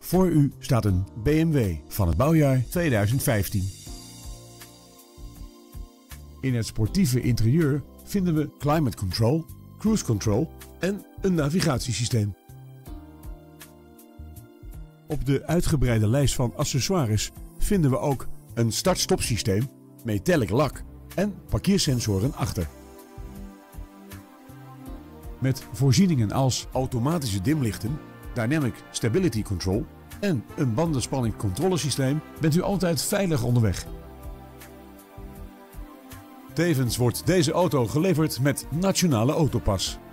Voor u staat een BMW van het bouwjaar 2015. In het sportieve interieur vinden we climate control, cruise control en een navigatiesysteem. Op de uitgebreide lijst van accessoires vinden we ook een start-stop systeem, metallic lak en parkeersensoren achter. Met voorzieningen als automatische dimlichten, dynamic stability control en een bandenspanning controlesysteem bent u altijd veilig onderweg. Tevens wordt deze auto geleverd met Nationale Autopas.